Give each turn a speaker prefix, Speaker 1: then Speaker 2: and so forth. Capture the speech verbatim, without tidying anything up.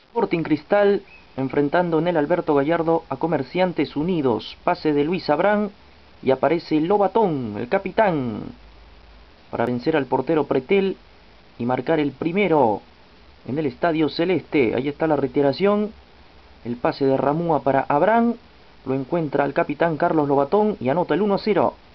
Speaker 1: Sporting Cristal enfrentando en el Alberto Gallardo a Comerciantes Unidos. Pase de Luis Abrán y aparece Lobatón, el capitán, para vencer al portero Pretel y marcar el primero en el Estadio Celeste. Ahí está la reiteración. El pase de Ramúa para Abrán. Lo encuentra el capitán Carlos Lobatón y anota el uno a cero.